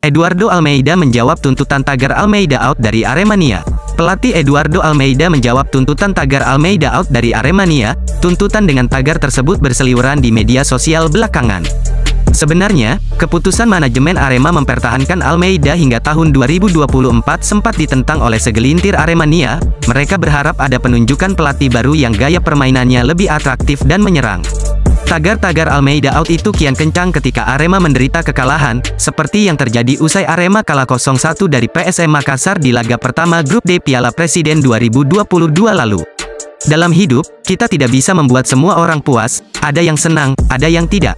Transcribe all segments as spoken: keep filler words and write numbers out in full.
Eduardo Almeida menjawab tuntutan tagar Almeida out dari Aremania. Pelatih Eduardo Almeida menjawab tuntutan tagar Almeida out dari Aremania. Tuntutan dengan tagar tersebut berseliweran di media sosial belakangan. Sebenarnya, keputusan manajemen Arema mempertahankan Almeida hingga tahun dua ribu dua puluh empat sempat ditentang oleh segelintir Aremania. Mereka berharap ada penunjukan pelatih baru yang gaya permainannya lebih atraktif dan menyerang. Tagar-tagar Almeida out itu kian kencang ketika Arema menderita kekalahan, seperti yang terjadi usai Arema kalah nol satu dari P S M Makassar di laga pertama Grup D Piala Presiden dua ribu dua puluh dua lalu. Dalam hidup, kita tidak bisa membuat semua orang puas, ada yang senang, ada yang tidak.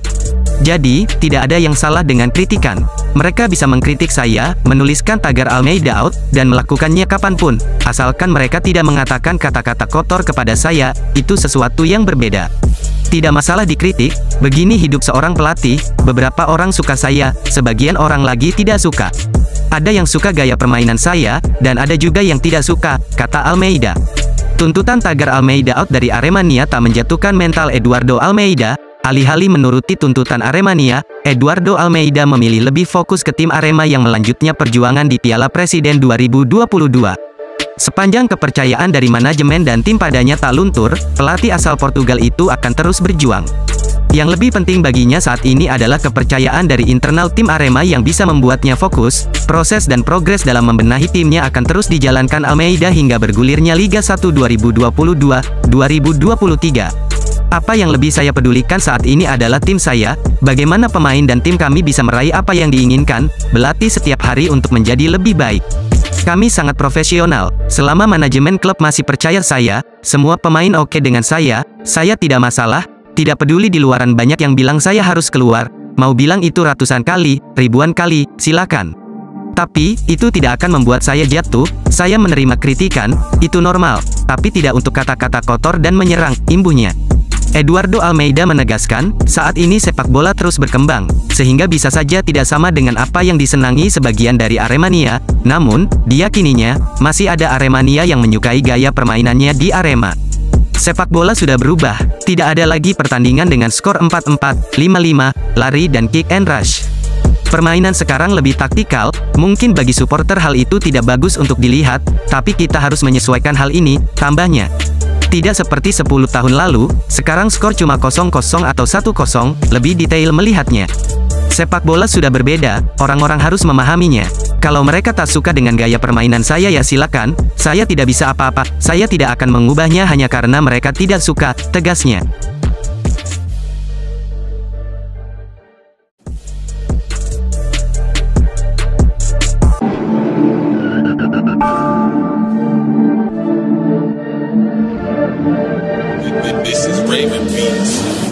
Jadi, tidak ada yang salah dengan kritikan. Mereka bisa mengkritik saya, menuliskan tagar Almeida out, dan melakukannya kapanpun, asalkan mereka tidak mengatakan kata-kata kotor kepada saya, itu sesuatu yang berbeda. Tidak masalah dikritik, begini hidup seorang pelatih, beberapa orang suka saya, sebagian orang lagi tidak suka. Ada yang suka gaya permainan saya, dan ada juga yang tidak suka, kata Almeida. Tuntutan tagar Almeida out dari Aremania tak menjatuhkan mental Eduardo Almeida. Alih-alih menuruti tuntutan Aremania, Eduardo Almeida memilih lebih fokus ke tim Arema yang melanjutnya perjuangan di Piala Presiden dua ribu dua puluh dua. Sepanjang kepercayaan dari manajemen dan tim padanya tak luntur, pelatih asal Portugal itu akan terus berjuang. Yang lebih penting baginya saat ini adalah kepercayaan dari internal tim Arema yang bisa membuatnya fokus. Proses dan progres dalam membenahi timnya akan terus dijalankan Almeida hingga bergulirnya Liga satu dua ribu dua puluh dua dua ribu dua puluh tiga. Apa yang lebih saya pedulikan saat ini adalah tim saya, bagaimana pemain dan tim kami bisa meraih apa yang diinginkan, berlatih setiap hari untuk menjadi lebih baik. Kami sangat profesional, selama manajemen klub masih percaya saya, semua pemain oke dengan saya, saya tidak masalah, tidak peduli di luaran banyak yang bilang saya harus keluar, mau bilang itu ratusan kali, ribuan kali, silakan. Tapi, itu tidak akan membuat saya jatuh, saya menerima kritikan, itu normal, tapi tidak untuk kata-kata kotor dan menyerang, imbuhnya. Eduardo Almeida menegaskan, saat ini sepak bola terus berkembang, sehingga bisa saja tidak sama dengan apa yang disenangi sebagian dari Aremania, namun, diyakininya, masih ada Aremania yang menyukai gaya permainannya di Arema. Sepak bola sudah berubah, tidak ada lagi pertandingan dengan skor empat empat, lima lima, lari dan kick and rush. Permainan sekarang lebih taktikal, mungkin bagi supporter hal itu tidak bagus untuk dilihat, tapi kita harus menyesuaikan hal ini, tambahnya. Tidak seperti sepuluh tahun lalu, sekarang skor cuma nol nol atau satu nol, lebih detail melihatnya. Sepak bola sudah berbeda, orang-orang harus memahaminya. Kalau mereka tak suka dengan gaya permainan saya ya silakan, saya tidak bisa apa-apa, saya tidak akan mengubahnya hanya karena mereka tidak suka, tegasnya. This is Raven Beats.